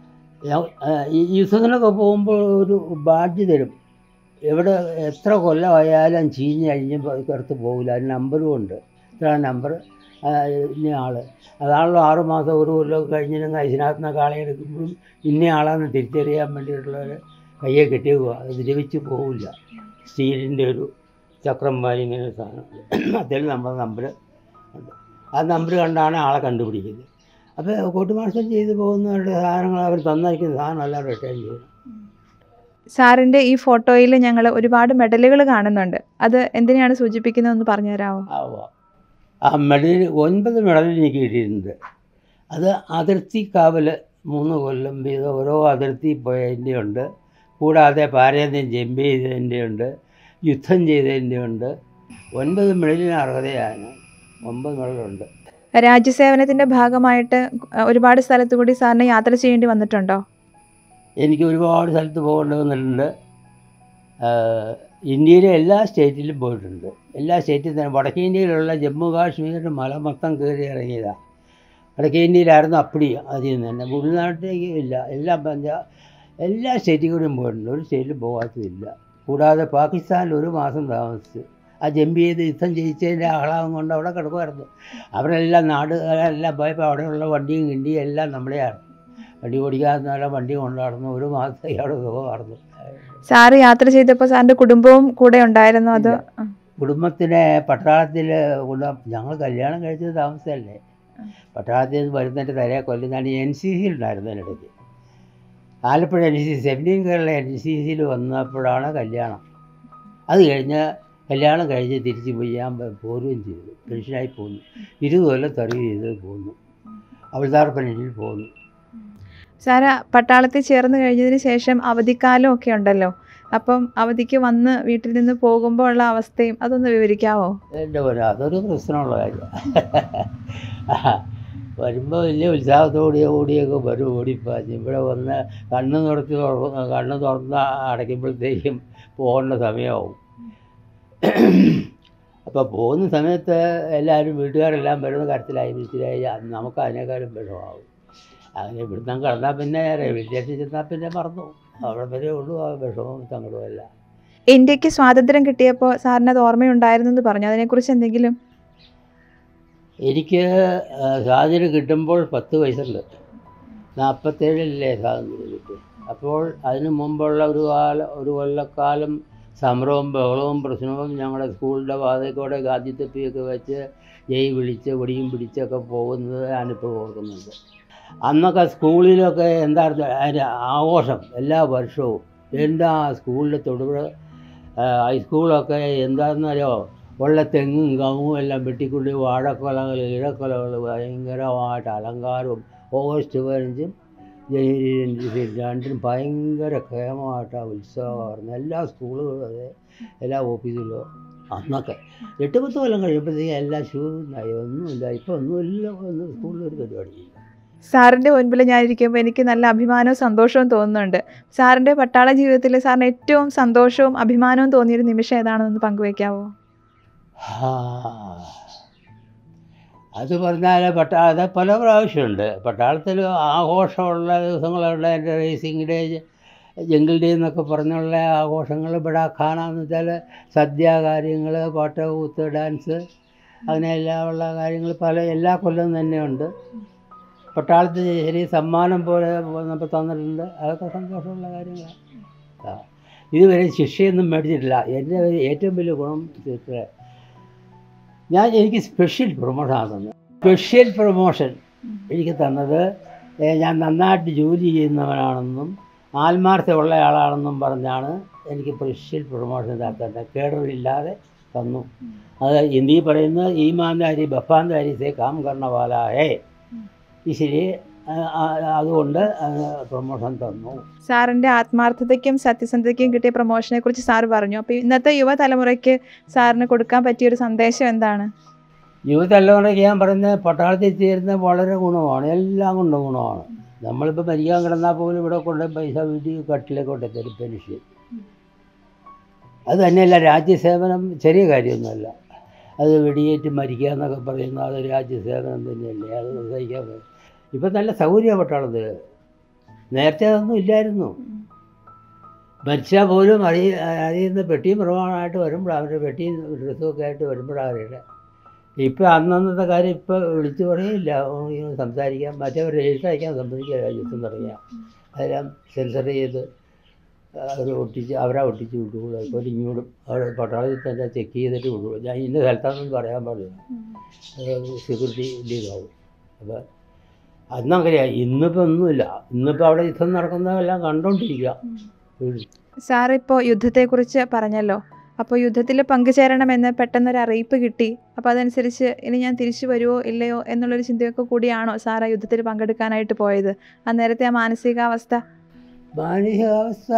ഈ യുദ്ധത്തിനൊക്കെ പോകുമ്പോൾ ഒരു ബാഡ്ജ് തരും. എവിടെ എത്ര കൊല്ലമായാലും ചീഞ്ഞ് കഴിഞ്ഞ് പുറത്ത് പോകില്ല. അതിന് നമ്പറും ഉണ്ട്. ഇത്ര നമ്പർ ഇന്ന ആൾ. അതാണല്ലോ ആറുമാസം ഒരു കൊല്ലമൊക്കെ കഴിഞ്ഞിരുന്ന ഇതിനകത്ത് നിന്ന് കാളെ എടുക്കുമ്പോഴും ഇന്ന ആളാണെന്ന് തിരിച്ചറിയാൻ വേണ്ടിയിട്ടുള്ളവർ കയ്യെ കെട്ടിയേക്കുക. അത് ദ്രവിച്ച് പോകില്ല. സ്റ്റീലിൻ്റെ ഒരു ചക്രം വാരി ഇങ്ങനെ ഒരു സാധനം, അതിൽ നമ്മുടെ നമ്പർ ഉണ്ട്. ആ നമ്പർ കണ്ടാണ് ആളെ കണ്ടുപിടിക്കുന്നത്. അപ്പോൾ കോർട്ട് മാർഷൽ ചെയ്ത് പോകുന്നവരുടെ സാധനങ്ങൾ അവർ തന്നിരിക്കുന്ന സാധനം എല്ലാം റിട്ടേൺ ചെയ്യണം. സാറിൻ്റെ ഈ ഫോട്ടോയിൽ ഞങ്ങൾ ഒരുപാട് മെഡലുകൾ കാണുന്നുണ്ട്. അത് എന്തിനാണ് സൂചിപ്പിക്കുന്നതെന്ന് പറഞ്ഞു തരാമോ? ആ മെഡൽ ഒൻപത് മെഡൽ എനിക്ക് കിട്ടിയിട്ടുണ്ട്. അത് അതിർത്തി കാവൽ മൂന്ന് കൊല്ലം വീതം ഓരോ അതിർത്തി പോയതിൻ്റെ ഉണ്ട്. കൂടാതെ പാരേന്ത്യം ജമ്പ് ചെയ്തതിൻ്റെ ഉണ്ട്, യുദ്ധം ചെയ്തതിൻ്റെ ഉണ്ട്. ഒൻപത് മെഡലിന് അർഹതയാണ്. ഒമ്പത് മെഡലുണ്ട്. രാജ്യസേവനത്തിൻ്റെ ഭാഗമായിട്ട് ഒരുപാട് സ്ഥലത്തു കൂടി സാറിന് യാത്ര ചെയ്യേണ്ടി വന്നിട്ടുണ്ടോ? എനിക്ക് ഒരുപാട് സ്ഥലത്ത് പോകേണ്ടി വന്നിട്ടുണ്ട്. ഇന്ത്യയിലെ എല്ലാ സ്റ്റേറ്റിലും പോയിട്ടുണ്ട്. എല്ലാ സ്റ്റേറ്റിൽ തന്നെ. വടക്കേ ഇന്ത്യയിലുള്ള ജമ്മു കാശ്മീരിൻ്റെ മല മൊത്തം കയറി ഇറങ്ങിയതാണ്. വടക്കേ ഇന്ത്യയിലായിരുന്നു അപ്പടി ആദ്യം തന്നെ. ഉൾനാട്ടിലേക്ക് ഇല്ല. എല്ലാ പഞ്ചാബ് എല്ലാ സ്റ്റേറ്റിൽ കൂടിയും പോയിട്ടുണ്ട്. ഒരു സ്റ്റേറ്റിലും പോകാത്തതില്ല. കൂടാതെ പാകിസ്ഥാനിൽ ഒരു മാസം താമസിച്ചു. ആ ജമ്പ് ചെയ്ത് യുദ്ധം ജയിച്ചതിൻ്റെ ആഹ്ലാദം കൊണ്ട് അവിടെ കിടക്കുമായിരുന്നു. അവരെല്ലാം നാടുകാരെല്ലാം പോയപ്പോൾ അവിടെയുള്ള വണ്ടിയും കിണ്ടിയും എല്ലാം നമ്മളെയാണ്. വണ്ടി ഓടിക്കാതെ വണ്ടി കൊണ്ടുനടന്നു. ഒരു മാസം ഇയാൾ സുഖമായിരുന്നു. സാറ് യാത്ര ചെയ്തപ്പോൾ സാറിൻ്റെ കുടുംബവും കൂടെ ഉണ്ടായിരുന്നു? അത് കുടുംബത്തിനെ പട്ടാളത്തിൽ ഞങ്ങൾ കല്യാണം കഴിച്ചത് താമസമല്ലേ. പട്ടാളത്തിൽ നിന്ന് വരുന്നതിൻ്റെ തലേ കൊല്ലം ഞാൻ എൻ സി സിയിൽ ഉണ്ടായിരുന്നു. അതിനിടയ്ക്ക് Alappuzha N C C seventeen Kerala N സി സിയിൽ വന്നപ്പോഴാണ് കല്യാണം. അത് കഴിഞ്ഞ് കല്യാണം കഴിഞ്ഞ് തിരിച്ച് പോയി ഞാൻ പോരുകയും ചെയ്തു. പെൻഷനായി പോന്നു. ഇരുപത് കൊല്ലം സർവീസ് ചെയ്ത് പോന്നു. ഹവിൽദാർ പെൻഷനിൽ പോന്നു. സാറ് പട്ടാളത്തിൽ ചേർന്ന് കഴിഞ്ഞതിന് ശേഷം അവധിക്കാലം ഒക്കെ ഉണ്ടല്ലോ. അപ്പം അവധിക്ക് വന്ന് വീട്ടിൽ നിന്ന് പോകുമ്പോൾ ഉള്ള അവസ്ഥയും അതൊന്ന് വിവരിക്കാമോ? എൻ്റെ പോലെ അതൊരു പ്രശ്നമുള്ള കാര്യമാണ്. വരുമ്പോൾ വലിയ ഉത്സാഹത്തോടെ ഓടിയൊക്കെ വരും. ഓടിപ്പാഞ്ഞ് ഇവിടെ വന്ന് കണ്ണ് തുറച്ച് തുറന്ന് കണ്ണ് തുറന്ന് അടയ്ക്കുമ്പോഴത്തേക്കും പോകേണ്ട സമയമാവും. അപ്പോൾ പോകുന്ന സമയത്ത് എല്ലാവരും വീട്ടുകാരെല്ലാം വരുന്ന കാര്യത്തിലായി വിളിച്ചിലായി നമുക്ക് അതിനേക്കാളും വിഷമാവും. അങ്ങനെ ഇവിടുന്ന് കിടന്നാൽ പിന്നെ റെയിൽവേ സ്റ്റേഷനിൽ ചെന്നാൽ പിന്നെ മറന്നു. അവിടെ വരെ ഉള്ളൂ ആ വിഷമവും സങ്കടവും എല്ലാം. ഇന്ത്യക്ക് സ്വാതന്ത്ര്യം കിട്ടിയപ്പോൾ സാറിന് അത് ഓർമ്മയുണ്ടായിരുന്നു എന്ന് പറഞ്ഞു. അതിനെക്കുറിച്ച് എന്തെങ്കിലും? എനിക്ക് സ്വാതന്ത്ര്യം കിട്ടുമ്പോൾ പത്ത് വയസ്സുണ്ട്. നാൽപ്പത്തേഴിലല്ലേ സ്വാതന്ത്ര്യം കിട്ടി. അപ്പോൾ അതിന് മുമ്പുള്ള ഒരു കാലം ഒരു കൊല്ലക്കാലം സമരവും ബഹളവും പ്രശ്നവും ഞങ്ങളുടെ സ്കൂളിൻ്റെ വാതിൽക്കൂടെ ഗാന്ധിത്തൊപ്പിയൊക്കെ വെച്ച് ജയ് വിളിച്ച് ഒടിയും പിടിച്ചൊക്കെ പോകുന്നത് ഞാനിപ്പോൾ ഓർക്കുന്നുണ്ട്. അന്നൊക്കെ സ്കൂളിലൊക്കെ എന്തായിരുന്നു അതിൻ്റെ ആഘോഷം എല്ലാ വർഷവും. എന്താ സ്കൂളിൽ തൊടുപുഴ ഹൈസ്കൂളൊക്കെ എന്താണെന്നറിയോ, ഉള്ള തെങ്ങും കവുങ്ങും എല്ലാം വെട്ടിക്കൊണ്ട് വാഴക്കൊലകൾ ഇഴക്കൊലകൾ ഭയങ്കരമായിട്ട് അലങ്കാരവും ഓഗസ്റ്റ് പതിനഞ്ചും ജനുവരി രണ്ടിനും ഭയങ്കര ക്ഷേമമായിട്ടാണ് ഉത്സവമായിരുന്നു. എല്ലാ സ്കൂളുകളും അതെ, എല്ലാ ഓഫീസിലും. അന്നൊക്കെ എട്ട് പത്ത് കൊല്ലം കഴിയുമ്പോഴത്തേക്കും എല്ലാ ഷൂന്നായി, ഒന്നുമില്ല. ഇപ്പോൾ ഒന്നുമില്ല, ഒന്നും സ്കൂളിലൊരു പരിപാടിയില്ല. സാറിൻ്റെ മുൻപിൽ ഞാനിരിക്കുമ്പോൾ എനിക്ക് നല്ല അഭിമാനവും സന്തോഷവും തോന്നുന്നുണ്ട്. സാറിൻ്റെ പട്ടാള ജീവിതത്തിൽ സാറിന് ഏറ്റവും സന്തോഷവും അഭിമാനവും തോന്നിയൊരു നിമിഷം ഏതാണെന്ന് പങ്കുവയ്ക്കാവോ? അത് പറഞ്ഞാൽ പട്ടാള പല പ്രാവശ്യമുണ്ട്. പട്ടാളത്തിൽ ആഘോഷമുള്ള ദിവസങ്ങളുണ്ട്. എൻ്റെ റേസിംഗ് ഡേ, ജംഗിൾ ഡേ എന്നൊക്കെ പറഞ്ഞുള്ള ആഘോഷങ്ങൾ ഇവിടെ കാണാമെന്ന് വെച്ചാൽ സദ്യ കാര്യങ്ങൾ, പാട്ട്, കൂത്ത്, ഡാൻസ്, അങ്ങനെയെല്ലാം ഉള്ള കാര്യങ്ങൾ പല എല്ലാ കൊല്ലവും തന്നെയുണ്ട്. പട്ടാളത്തിന് ശരി സമ്മാനം പോലെ നമുക്ക് തന്നിട്ടുണ്ട്. അതൊക്കെ സന്തോഷമുള്ള കാര്യങ്ങളാണ്. ഇതുവരെ ശിക്ഷയൊന്നും മേടിച്ചിട്ടില്ല. എൻ്റെ ഏറ്റവും വലിയ ഗുണം തീർച്ചയായും ഞാൻ എനിക്ക് സ്പെഷ്യൽ പ്രൊമോഷനാണ് തന്നത്. സ്പെഷ്യൽ പ്രൊമോഷൻ എനിക്ക് തന്നത് ഞാൻ നന്നായിട്ട് ജോലി ചെയ്യുന്നവനാണെന്നും ആത്മാർത്ഥമുള്ള ആളാണെന്നും പറഞ്ഞാണ് എനിക്ക് സ്പെഷ്യൽ പ്രൊമോഷൻ തന്നത്. കേടറില്ലാതെ തന്നു. അത് ഹിന്ദി പറയുന്നത് ഈമാൻദാരി ബഫാൻദാരി സേ കാം കർണ വാലാ ഹേ, ശരി. അതുകൊണ്ട് പ്രൊമോഷൻ തന്നു. സാറിൻ്റെ ആത്മാർത്ഥതയ്ക്കും സത്യസന്ധതയ്ക്കും കിട്ടിയ പ്രൊമോഷനെ കുറിച്ച് സാർ പറഞ്ഞു. അപ്പോൾ ഇന്നത്തെ യുവതലമുറയ്ക്ക് സാറിന് കൊടുക്കാൻ പറ്റിയൊരു സന്ദേശം എന്താണ്? യുവതലമുറയ്ക്ക് ഞാൻ പറയുന്നത് പട്ടാളത്തിൽ ചേരുന്നത് വളരെ ഗുണമാണ്, എല്ലാം കൊണ്ടും ഗുണമാണ്. നമ്മളിപ്പോൾ മരിക്കാൻ കിടന്നാൽ പോലും ഇവിടെ കൊണ്ട് പൈസ വീട്ടിൽ കട്ടിലേക്ക് കൊണ്ട് തരും പെൻഷൻ. അത് തന്നെയല്ല, രാജ്യസേവനം ചെറിയ കാര്യമൊന്നുമല്ല. അത് വെടിയേറ്റ് മരിക്കുക എന്നൊക്കെ പറയുന്നത് അത് രാജ്യസേവനം തന്നെയല്ലേ, അത് സഹിക്കാൻ പറ്റും. ഇപ്പം നല്ല സൗകര്യമാണ് പട്ടാളത്തിൽ. നേരത്തെ അതൊന്നും ഇല്ലായിരുന്നു. മരിച്ചാൽ പോലും അറിയ അറിയുന്ന പെട്ടിയും പ്രമാണമായിട്ട് വരുമ്പോഴാണ് അവരുടെ പെട്ടിയും ഡ്രസ്സുമൊക്കെ ആയിട്ട് വരുമ്പോഴാണ് അറിയുന്നത്. ഇപ്പം അന്നന്നത്തെ കാര്യം ഇപ്പോൾ വിളിച്ചു പറയില്ല, സംസാരിക്കാം. മറ്റവർ രജിസ്റ്റർ അയക്കാൻ സമ്മതിക്കുക യുദ്ധം തുടങ്ങിയാൽ അതെല്ലാം സെൻസർ ചെയ്ത് അവർ ഒട്ടിച്ച് അവരാ ഒട്ടിച്ച് വിട്ടുകൂടും. ഇപ്പോൾ ഇങ്ങോട്ടും അവർ പട്ടാളത്തിൽ തന്നെ ചെക്ക് ചെയ്തിട്ട് വിട്ടുകൂടും. ഞാൻ ഇന്ന സ്ഥലത്താണെന്ന് പറയാൻ പാടില്ല, സെക്യൂരിറ്റി ലീഗാവും. അപ്പോൾ അന്നങ്ങനെയാണ്. ഇന്നിപ്പോൾ ഒന്നുമില്ല. ഇന്നിപ്പോൾ അവിടെ യുദ്ധം നടക്കുന്നതെല്ലാം കണ്ടുകൊണ്ടിരിക്കുക. സാറിപ്പോൾ യുദ്ധത്തെക്കുറിച്ച് പറഞ്ഞല്ലോ. അപ്പോൾ യുദ്ധത്തിൽ പങ്കുചേരണമെന്ന് പെട്ടെന്നൊരു അറിയിപ്പ് കിട്ടി. അപ്പോൾ അതനുസരിച്ച് ഇനി ഞാൻ തിരിച്ചു വരുമോ ഇല്ലയോ എന്നുള്ളൊരു ചിന്തയൊക്കെ കൂടിയാണോ സാർ ആ യുദ്ധത്തിൽ പങ്കെടുക്കാനായിട്ട് പോയത്? അന്നേരത്തെ ആ മാനസികാവസ്ഥ മാനസികാവസ്ഥ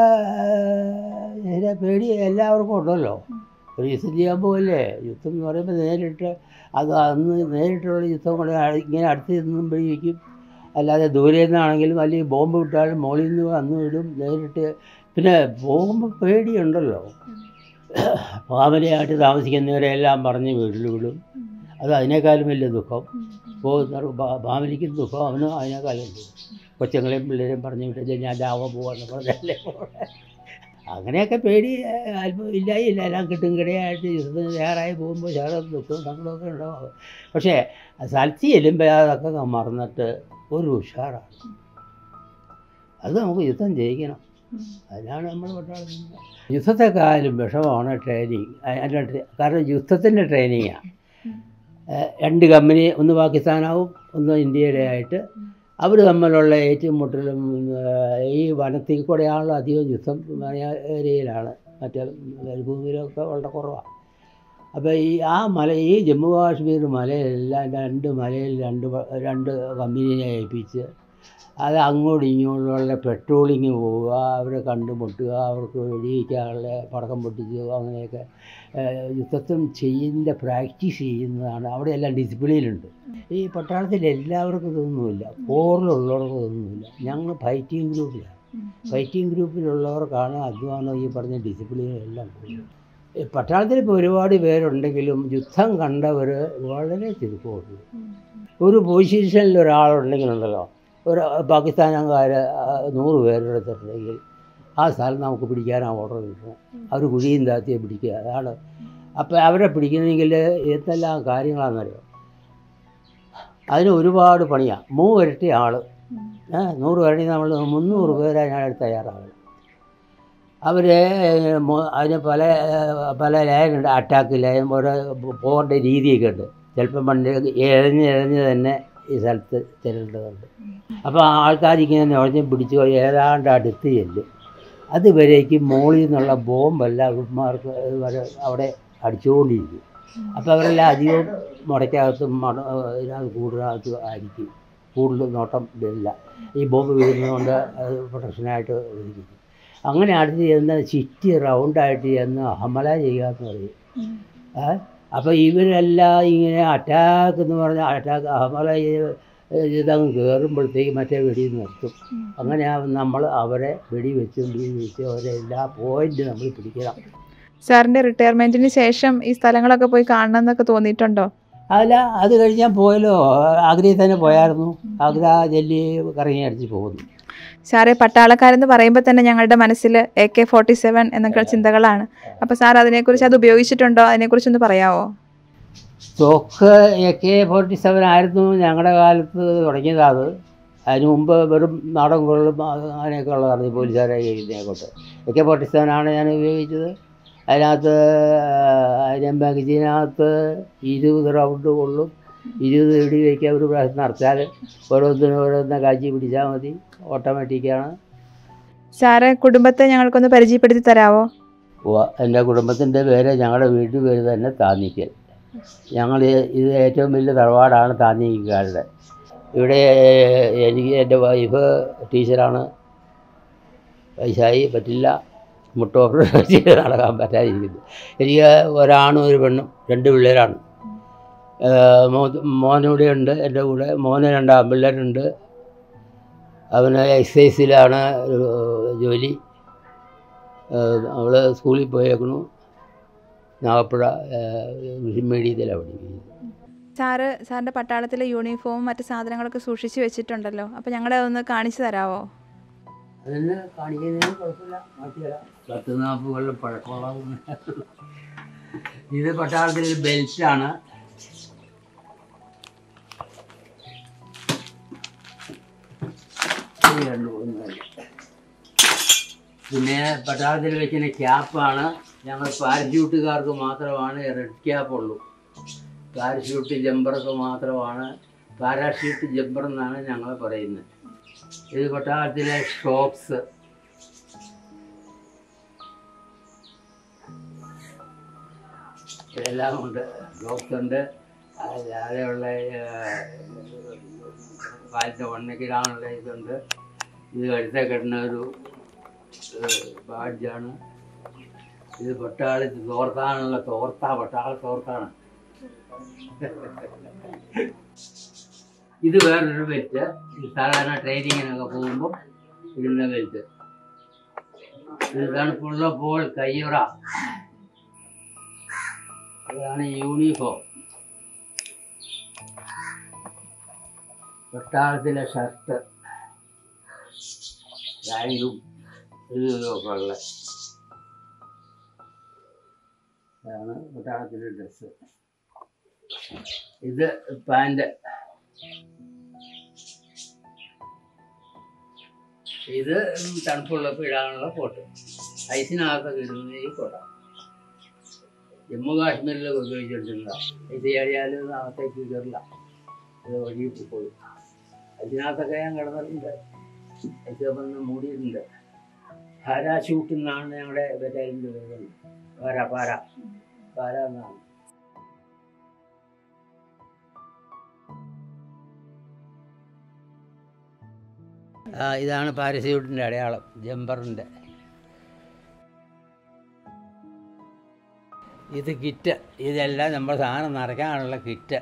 പേടി എല്ലാവർക്കും ഉണ്ടല്ലോ. ഒരു യുദ്ധം ചെയ്യാൻ പോകല്ലേ. യുദ്ധം എന്ന് പറയുമ്പോൾ നേരിട്ട് അത് അന്ന് നേരിട്ടുള്ള യുദ്ധം കൊണ്ട് ഇങ്ങനെ അടുത്ത് നിന്നുമ്പോഴേക്കും, അല്ലാതെ ദൂരെ നിന്നാണെങ്കിലും അല്ലെങ്കിൽ ബോംബ് വിട്ടാലും മുകളിൽ നിന്ന് വന്നു വിടും നേരിട്ട്. പിന്നെ പോകുമ്പോൾ പേടിയുണ്ടല്ലോ. ഫാമിലിയായിട്ട് താമസിക്കുന്നവരെല്ലാം പറഞ്ഞ് വീട്ടിൽ വിടും. അത് അതിനേക്കാളും വലിയ ദുഃഖം. പോകുന്ന ഫാമിലിക്കും ദുഃഖം, അവനും അതിനേക്കാളും ദുഃഖം. കൊച്ചുങ്ങളെയും പിള്ളേരെയും പറഞ്ഞു വിട്ടില്ല, ഞാൻ ലാഭം പോകാമെന്ന് പറഞ്ഞല്ലേ. അങ്ങനെയൊക്കെ പേടി അല്പം ഇല്ലായില്ല. എല്ലാം കിട്ടും കിടയായിട്ട് യുദ്ധത്തിന് തയ്യാറായി പോകുമ്പോൾ ശകലം ദുഃഖവും സങ്കടമൊക്കെ ഉണ്ടാവും. പക്ഷേ സ്ഥലത്ത് ചെല്ലുമ്പോൾ അതൊക്കെ മറന്നിട്ട് ഒരു ഉഷാറാണ്. അത് നമുക്ക് യുദ്ധം ജയിക്കണം. അതിനാണ് നമ്മൾ പട്ടാളത്തിൽ. യുദ്ധത്തെക്കാളും വിഷമമാണ് ട്രെയിനിങ്. അതിൻ്റെ കാരണം യുദ്ധത്തിൻ്റെ ട്രെയിനിങ്ങാണ്. രണ്ട് കമ്പനി, ഒന്ന് പാകിസ്ഥാനാവും ഒന്ന് ഇന്ത്യയുടെ ആയിട്ട്, അവർ തമ്മിലുള്ള ഏറ്റുമുട്ടലും ഈ വനത്തിൽ കൂടെയാണല്ലോ അധികം യുദ്ധം. ഏരിയയിലാണ്, മറ്റേ മരുഭൂമിയിലൊക്കെ വളരെ കുറവാണ്. അപ്പോൾ ഈ ആ മല, ഈ ജമ്മു കാശ്മീർ മലയെല്ലാം രണ്ട് മലയിൽ രണ്ട് രണ്ട് കമ്പനിയെ ഏൽപ്പിച്ച് അത് അങ്ങോട്ടും ഇങ്ങോട്ടുള്ള പെട്രോളിങ് പോവുക, അവരെ കണ്ടുമുട്ടുക, അവർക്ക് വെടിവെക്കാനുള്ള പടക്കം പൊട്ടിക്കുക, അങ്ങനെയൊക്കെ യുദ്ധത്തിൽ ചെയ്യുന്ന പ്രാക്ടീസ് ചെയ്യുന്നതാണ്. അവിടെ എല്ലാം ഡിസിപ്ലിനുണ്ട്. ഈ പട്ടാളത്തിൽ എല്ലാവർക്കും ഇതൊന്നുമില്ല, ഫോറിലുള്ളവർക്ക് ഇതൊന്നുമില്ല. ഞങ്ങൾ ഫൈറ്റിംഗ് ഗ്രൂപ്പിലാണ്. ഫൈറ്റിംഗ് ഗ്രൂപ്പിലുള്ളവർക്കാണ് അധ്വാനം ഈ പറഞ്ഞ ഡിസിപ്ലിനെല്ലാം കൂടുതൽ. പട്ടാളത്തിൽ ഇപ്പോൾ ഒരുപാട് പേരുണ്ടെങ്കിലും യുദ്ധം കണ്ടവർ വളരെ ചുരുക്കമുള്ളൂ. ഒരു പൊസിഷനിൽ ഒരാളുണ്ടെങ്കിലുണ്ടല്ലോ, ഒരു പാകിസ്ഥാനുകാർ നൂറ് പേരെടുത്തിട്ടുണ്ടെങ്കിൽ ആ സ്ഥലം നമുക്ക് പിടിക്കാനാണ് ഓർഡർ കിട്ടുന്നത്. അവർ കുഴിയും താത്തിയെ പിടിക്കുക, അതാണ്. അപ്പോൾ അവരെ പിടിക്കണമെങ്കിൽ എന്തെല്ലാം കാര്യങ്ങളാണെന്നറിയോ, അതിന് ഒരുപാട് പണിയാണ്. മൂന്നിരട്ടി ആൾ, നൂറ് പേരുടെ നമ്മൾ മുന്നൂറ് പേരെ ഞാനെടുത്ത് തയ്യാറാകണം. അവർ അതിന് പല പല ലയനുണ്ട്. അറ്റാക്ക് ലയൻ, ഓരോ പോകേണ്ട രീതിയൊക്കെ ഉണ്ട്. ചിലപ്പം പണ്ട് ഇഴഞ്ഞ് ഇഴഞ്ഞ് തന്നെ ഈ സ്ഥലത്ത് ചെല്ലേണ്ടതുണ്ട്. അപ്പോൾ ആൾക്കാരിങ്ങനെ നുഴഞ്ഞ് പിടിച്ച് ഏതാണ്ട് അടുത്ത് ചെല്ലും. അതുവരേക്ക് മുകളിൽ നിന്നുള്ള ബോംബെല്ലാം അവന്മാർക്ക് അവിടെ അടിച്ചുകൊണ്ടിരിക്കും. അപ്പോൾ അവരെല്ലാം അധികവും മുടക്കകത്തും മട ഇതിനകത്ത് കൂടുതലകത്ത് ആയിരിക്കും. കൂടുതൽ നോട്ടം ഇല്ല. ഈ ബോംബ് വീഴുന്നതുകൊണ്ട് അത് പ്രൊട്ടക്ഷനായിട്ട് ഇരിക്കും. അങ്ങനെ അടുത്ത് ചെന്ന് ചുറ്റി റൗണ്ടായിട്ട് ചെന്ന് ഹമല ചെയ്യുക എന്ന് പറയും. അപ്പോൾ ഇവരെല്ലാം ഇങ്ങനെ അറ്റാക്ക് എന്ന് പറഞ്ഞാൽ അറ്റാക്ക് ഹമല ഇതങ്ങ് കയറുമ്പോഴത്തേക്ക് മറ്റേ വെടി നിർത്തും. അങ്ങനെ നമ്മൾ അവരെ വെടി വെച്ചും വെടി വെച്ചും അവരെ എല്ലാ പോയിന്റും നമ്മൾ പിടിക്കണം. സാറിൻ്റെ റിട്ടയർമെൻറ്റിന് ശേഷം ഈ സ്ഥലങ്ങളൊക്കെ പോയി കാണണം എന്നൊക്കെ തോന്നിയിട്ടുണ്ടോ? അല്ല, അത് കഴിഞ്ഞാൽ പോയല്ലോ. ആഗ്രയിൽ തന്നെ പോയായിരുന്നു. ആഗ്ര ഡൽഹി കറങ്ങി അടിച്ച് പോകുന്നു. സാറേ, പട്ടാളക്കാരെന്ന് പറയുമ്പോൾ തന്നെ ഞങ്ങളുടെ മനസ്സിൽ എ കെ ഫോർട്ടി സെവൻ എന്നൊക്കെ ചിന്തകളാണ്. അപ്പോൾ സാർ അതിനെക്കുറിച്ച് അത് ഉപയോഗിച്ചിട്ടുണ്ടോ? അതിനെക്കുറിച്ചൊന്ന് പറയാമോ? തോക്ക് എ കെ ഫോർട്ടി സെവൻ ആയിരുന്നു ഞങ്ങളുടെ കാലത്ത് തുടങ്ങിയത്. അത് അതിന് മുമ്പ് വെറും നാടൻ കൊള്ളും അങ്ങനെയൊക്കെ ഉള്ളതാണ് ഈ പോലീസുകാരെ ഇതിനെക്കൊണ്ട്. എ കെ ഫോർട്ടി സെവൻ ആണ് ഞാൻ ഉപയോഗിച്ചത്. അതിനകത്ത് അതിന് മാഗസീനകത്ത് ഇരുപത് റൗണ്ട് കൊള്ളും. ഇരുപത് വെടി വയ്ക്കാൻ ഒരു പ്രാവശ്യം നടത്തിയാൽ ഓരോന്നിനും ഓരോന്ന് കാച്ചി പിടിച്ചാൽ മതി. ഓട്ടോമാറ്റിക്കാണ്. സാറ് കുടുംബത്തെ ഞങ്ങൾക്കൊന്ന് പരിചയപ്പെടുത്തി തരാമോ? ഓ, എൻ്റെ കുടുംബത്തിൻ്റെ പേര്, ഞങ്ങളുടെ വീട്ടിൽ പേര് തന്നെ താന്നിക്കൽ. ഞങ്ങൾ ഇത് ഏറ്റവും വലിയ തറവാടാണ് താന്നിക്കാരുടെ. ഇവിടെ എനിക്ക് എൻ്റെ വൈഫ് ടീച്ചറാണ്. വയസ്സായി പറ്റില്ല, മുട്ടോപ്പർ ചെയ്ത് നടക്കാൻ പറ്റാതിരിക്കുന്നു. എനിക്ക് ഒരാണും ഒരു പെണ്ണും രണ്ട് പിള്ളേരാണ്. മോ മോനിവിടെ ഉണ്ട് എൻ്റെ കൂടെ. മോന് രണ്ട് ആൺപിള്ളേരുണ്ട്. അവന് എക്സൈസിലാണ് ജോലി. അവൾ സ്കൂളിൽ പോയേക്കണു. നാഗപ്പുഴ മീഡിയത്തിലാണ് പഠിക്കുന്നത്. സാറ് സാറിൻ്റെ പട്ടാളത്തിലെ യൂണിഫോമും മറ്റ് സാധനങ്ങളൊക്കെ സൂക്ഷിച്ച് വെച്ചിട്ടുണ്ടല്ലോ. അപ്പോൾ ഞങ്ങളെ ഒന്ന് കാണിച്ചു തരാമോ? അതിന് കാണിക്കുന്നതിന് കുഴപ്പമില്ല, മാറ്റിയല്ല. പത്ത് നാൽപ്പത് കൊല്ലം പഴക്കമുള്ള ഇത് പട്ടാളത്തിലൊരു ബെൽറ്റാണ്. പിന്നെ പട്ടാളത്തിൽ വെക്കുന്ന ക്യാപ്പാണ്. ഞങ്ങൾ പാരച്യൂട്ടുകാർക്ക് മാത്രമാണ് റെഡ് ക്യാപ്പുള്ളൂ. പാരച്യൂട്ട് ജമ്പർക്ക് മാത്രമാണ് പാരാഷൂട്ട് ജമ്പർ എന്നാണ് ഞങ്ങൾ പറയുന്നത്. ഇത് പട്ടാളത്തിലെ ഷോക്സ്. ഇതെല്ലാം ഉണ്ട്. ഷോക്സ് ഉണ്ട്. അതെയുള്ള കാലത്തെ വണ്ണക്കിടാനുള്ള ഇതുണ്ട്. ഇത് കഴുത്തെ കെട്ടുന്ന ഒരു ബാഡ്ജാണ്. ഇത് പട്ടാളത്തിൽ തോർത്താനുള്ള തോർത്ത പട്ടാള തോർത്താണ്. ഇത് വേറൊരു ബെൽറ്റ്. സാധാരണ ട്രെയിനിങ്ങിനൊക്കെ പോകുമ്പോൾ ഇടുന്ന ബെൽറ്റ്. ഇത് തണുപ്പുള്ളപ്പോൾ കയ്യുറ. ഇതാണ് യൂണിഫോം. പട്ടാളത്തിലെ ഷർട്ട്, ബാഗും ഇതൊക്കെ ഉള്ള ഇതാണ് പട്ടാളത്തിലെ ഡ്രസ്സ്. ഇത് പാൻറ്. ഇത് തണുപ്പുള്ളപ്പോൾ ഇടാനുള്ള കോട്ട്. ഐസിനകത്തൊക്കെ ഇടുന്ന ഈ കോട്ട ജമ്മു കാശ്മീരിലൊക്കെ ഉപയോഗിച്ചിട്ടില്ല. ഐസ് ചാടിയാലും അകത്തേക്ക് കയറില്ല, അത് വഴി പോയി. അതിനകത്തൊക്കെ ഞാൻ കിടന്നിട്ടുണ്ട്. ഐസ് വന്ന് മൂടിയിട്ടുണ്ട്. പാരാഷൂട്ട് എന്നാണ് ഞങ്ങളുടെ ബറ്റാലിയൻ്റെ പേര്. പാര പാര പാര എന്നാണ്. ഇതാണ് പാരച്യൂട്ടിൻ്റെ അടയാളം, ജമ്പറിൻ്റെ. ഇത് കിറ്റ്. ഇതെല്ലാം നമ്മൾ സാധനം നിറയ്ക്കാനുള്ള കിറ്റ്.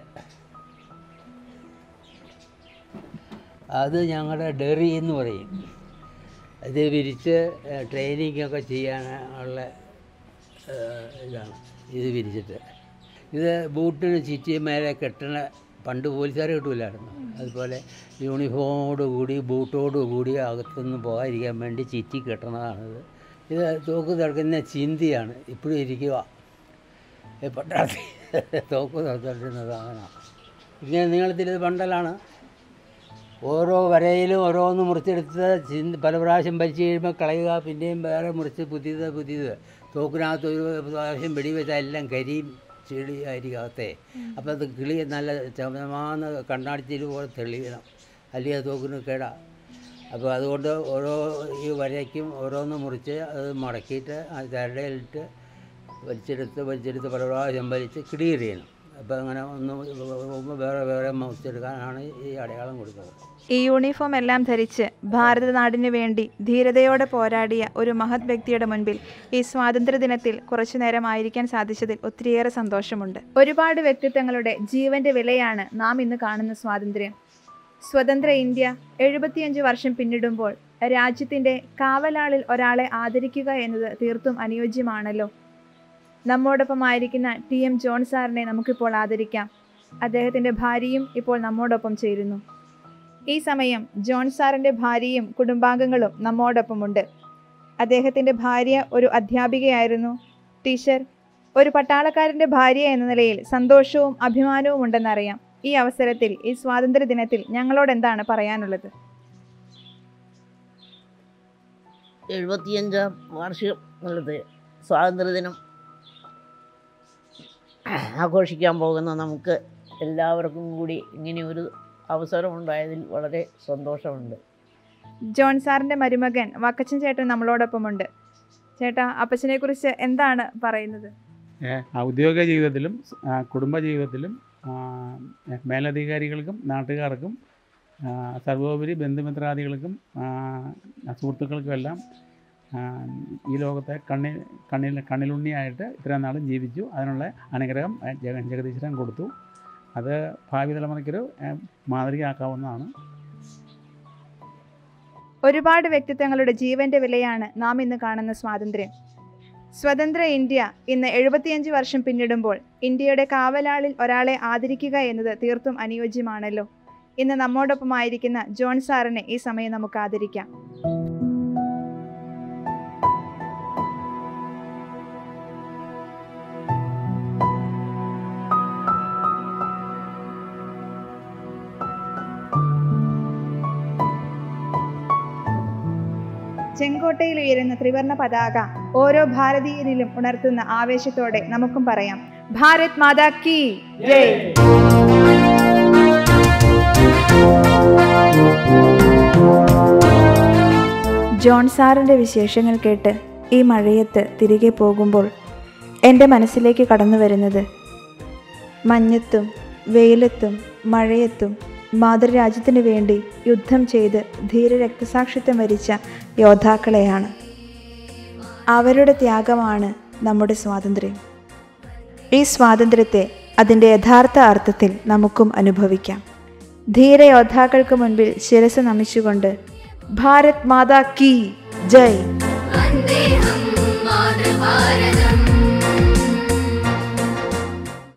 അത് ഞങ്ങളുടെ ഡെറി എന്ന് പറയും. ഇത് വിരിച്ച് ട്രെയിനിങ്ങൊക്കെ ചെയ്യാനുള്ള ഇതാണ്. ഇത് വിരിച്ചിട്ട് ഇത് ബൂട്ടിന് ചുറ്റി മേലെ കെട്ടണ. പണ്ട് പോലീസുകാർ കിട്ടൂലായിരുന്നു. അതുപോലെ യൂണിഫോമോട് കൂടി ബൂട്ടോട് കൂടി അകത്തുനിന്ന് പോകാതിരിക്കാൻ വേണ്ടി ചുറ്റി കെട്ടണതാണിത്. ഇത് തോക്ക് തുറക്കുന്ന ചിന്തിയാണ്. ഇപ്പോഴും ഇരിക്കുക പട്ടാളത്തിൽ തോക്ക് തുറന്നിരുന്ന സാധനമാണ്. ഇങ്ങനെ നീളത്തിൽ ഇത് ബണ്ടലാണ്. ഓരോ വരയിലും ഓരോന്ന് മുറിച്ചെടുത്ത് ചിന്ത പല പ്രാവശ്യം വലിച്ചു കഴിയുമ്പോൾ കളയുക, പിന്നെയും വേറെ മുറിച്ച് പുതിയത് പുതിയത്. തോക്കിനകത്ത് ഒരു പ്രാവശ്യം വെടിവെച്ചാൽ എല്ലാം കരിയും ചെളി ആയിരിക്കും അകത്തെ. അപ്പോൾ അത് കിളി നല്ല ചമമാന്ന് കണ്ണാടിച്ചിൽ പോലെ തെളിയണം, അല്ലെങ്കിൽ അത് തോക്കിന് കേടാ. അപ്പോൾ അതുകൊണ്ട് ഓരോ ഈ വരയ്ക്കും ഓരോന്ന് മുറിച്ച് അത് മടക്കിയിട്ട് ആ ചരടയിലിട്ട് വലിച്ചെടുത്ത് വലിച്ചെടുത്ത് പല പ്രാവശ്യം വലിച്ച് ക്ലിയർ ചെയ്യണം. അപ്പോൾ അങ്ങനെ ഒന്ന് വേറെ വേറെ മുറിച്ചെടുക്കാനാണ് ഈ അടയാളം കൊടുക്കുന്നത്. ഈ യൂണിഫോം എല്ലാം ധരിച്ച് ഭാരതനാടിന് വേണ്ടി ധീരതയോടെ പോരാടിയ ഒരു മഹത് വ്യക്തിയുടെ മുൻപിൽ ഈ സ്വാതന്ത്ര്യദിനത്തിൽ കുറച്ചു നേരം ആയിരിക്കാൻ സാധിച്ചതിൽ ഒത്തിരിയേറെ സന്തോഷമുണ്ട്. ഒരുപാട് വ്യക്തിത്വങ്ങളുടെ ജീവന്റെ വിലയാണ് നാം ഇന്ന് കാണുന്ന സ്വാതന്ത്ര്യം. സ്വതന്ത്ര ഇന്ത്യ എഴുപത്തിയഞ്ച് വർഷം പിന്നിടുമ്പോൾ രാജ്യത്തിൻ്റെ കാവലാളിൽ ഒരാളെ ആദരിക്കുക എന്നത് തീർത്തും അനുയോജ്യമാണല്ലോ. നമ്മോടൊപ്പമായിരിക്കുന്ന ടി എം ജോൺ സാറിനെ നമുക്കിപ്പോൾ ആദരിക്കാം. അദ്ദേഹത്തിൻ്റെ ഭാര്യയും ഇപ്പോൾ നമ്മോടൊപ്പം ചേരുന്നു. ഈ സമയം ജോൺ സാറിൻ്റെ ഭാര്യയും കുടുംബാംഗങ്ങളും നമ്മോടൊപ്പമുണ്ട്. അദ്ദേഹത്തിൻ്റെ ഭാര്യ ഒരു അധ്യാപികയായിരുന്നു. ടീച്ചർ, ഒരു പട്ടാളക്കാരൻ്റെ ഭാര്യ എന്ന നിലയിൽ സന്തോഷവും അഭിമാനവും ഉണ്ടെന്നറിയാം. ഈ അവസരത്തിൽ ഈ സ്വാതന്ത്ര്യ ദിനത്തിൽ ഞങ്ങളോട് എന്താണ് പറയാനുള്ളത്? എഴുപത്തിയഞ്ചാം വാർഷികം ഉള്ളത് സ്വാതന്ത്ര്യദിനം ആഘോഷിക്കാൻ പോകുന്ന നമുക്ക് എല്ലാവർക്കും കൂടി ഇങ്ങനെയൊരു അവസരമുണ്ടായതിൽ വളരെ സന്തോഷമുണ്ട്. ജോൺ സാറിൻ്റെ മരുമകൻ വക്കച്ചൻ ചേട്ടൻ നമ്മളോടൊപ്പമുണ്ട്. ചേട്ടാ, അപ്പച്ചനെ കുറിച്ച് എന്താണ് പറയുന്നത്? ഔദ്യോഗിക ജീവിതത്തിലും കുടുംബ ജീവിതത്തിലും മേലധികാരികൾക്കും നാട്ടുകാർക്കും സർവോപരി ബന്ധുമിത്രാദികൾക്കും സുഹൃത്തുക്കൾക്കുമെല്ലാം ഈ ലോകത്തെ കണ്ണി കണ്ണിൽ കണ്ണിലുണ്ണിയായിട്ട് ഇത്രയും നാളും ജീവിച്ചു. അതിനുള്ള അനുഗ്രഹം ജഗദീശ്വരൻ കൊടുത്തു. അത് ഭാവി തലമുറയ്ക്കൊരു മാതൃകയാക്കാവുന്നതാണ്. ഒരുപാട് വ്യക്തിത്വങ്ങളുടെ ജീവന്റെ വിലയാണ് നാം ഇന്ന് കാണുന്ന സ്വാതന്ത്ര്യം. സ്വതന്ത്ര ഇന്ത്യ ഇന്ന് എഴുപത്തിയഞ്ച് വർഷം പിന്നിടുമ്പോൾ ഇന്ത്യയുടെ കാവലാളിൽ ഒരാളെ ആദരിക്കുക എന്നത് തീർത്തും അനുയോജ്യമാണല്ലോ. ഇന്ന് നമ്മോടൊപ്പമായിരിക്കുന്ന ജോൺ സാറിനെ ഈ സമയം നമുക്ക് ആദരിക്കാം. ചെങ്കോട്ടയിൽ ഉയരുന്ന ത്രിവർണ്ണ പതാക ഓരോ ഭാരതീയനിലും ഉണർത്തുന്ന ആവേശത്തോടെ നമുക്കും പറയാം, ഭാരത് മാതാ കീ ജയ്. ജോൺ സാറിൻ്റെ വിശേഷങ്ങൾ കേട്ട് ഈ മഴയത്ത് തിരികെ പോകുമ്പോൾ എൻ്റെ മനസ്സിലേക്ക് കടന്നു വരുന്നത് മഞ്ഞത്തും വെയിലത്തും മഴയത്തും മാതൃരാജ്യത്തിനു വേണ്ടി യുദ്ധം ചെയ്ത് ധീര രക്തസാക്ഷിത്വം വരിച്ച യോദ്ധാക്കളെയാണ്. അവരുടെ ത്യാഗമാണ് നമ്മുടെ സ്വാതന്ത്ര്യം. ഈ സ്വാതന്ത്ര്യത്തെ അതിൻ്റെ യഥാർത്ഥ അർത്ഥത്തിൽ നമുക്കും അനുഭവിക്കാം. ധീര യോദ്ധാക്കൾക്ക് മുൻപിൽ ശിരസ് നമിച്ചുകൊണ്ട് ഭാരത് മാതാ കീ ജയ്.